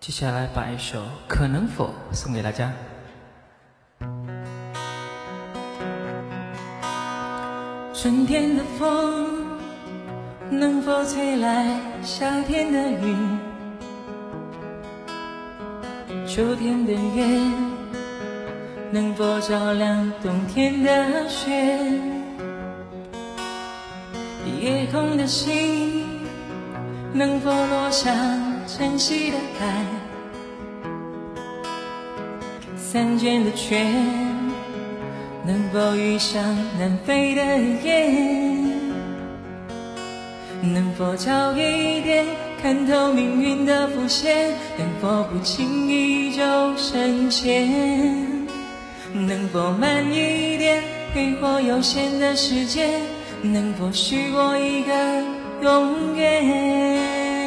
接下来把一首《可能否》送给大家。 春天的风能否吹来夏天的雨？秋天的月能否照亮冬天的雪？夜空的星能否落向晨曦的海？三卷的雀能否遇上南飞的雁？能否早一点看透命运的伏线？能否不轻易就深陷？能否慢一点挥霍有限的时间？能否许我一个永远？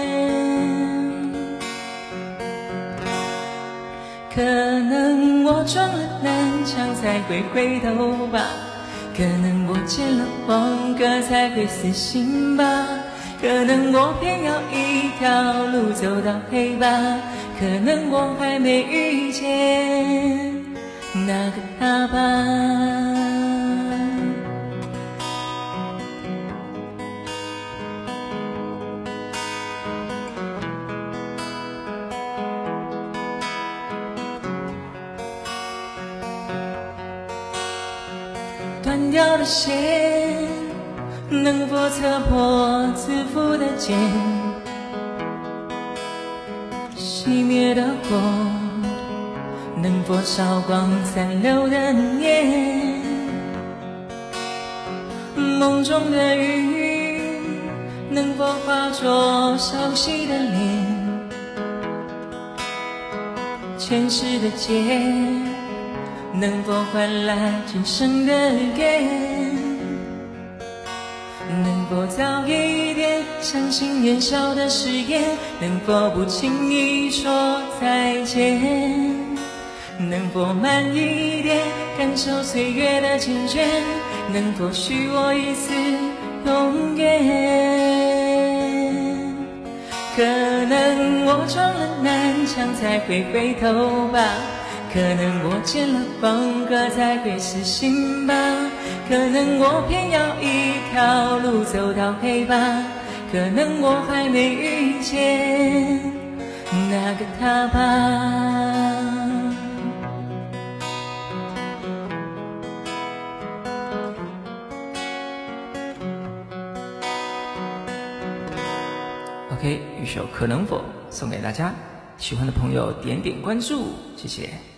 可能我撞了南墙才会回头吧，可能我见了黄河才会死心吧，可能我偏要一条路走到黑吧，可能我还没遇见那个他吧。断掉的线能否测破自负的茧？熄灭的火能否烧光残留的念？梦中的雨能否化作熟悉的脸？前世的劫能否换来今生的缘？能否早一点相信年少的誓言？能否不轻易说再见？能否慢一点感受岁月的缱绻？能否许我一次永远？可能我撞了南墙才会回头吧，可能我见了黄河才会死心吧，可能我偏要一条路走到黑吧，可能我还没遇见那个他吧。 OK，一首《可能否》送给大家，喜欢的朋友点点关注，谢谢。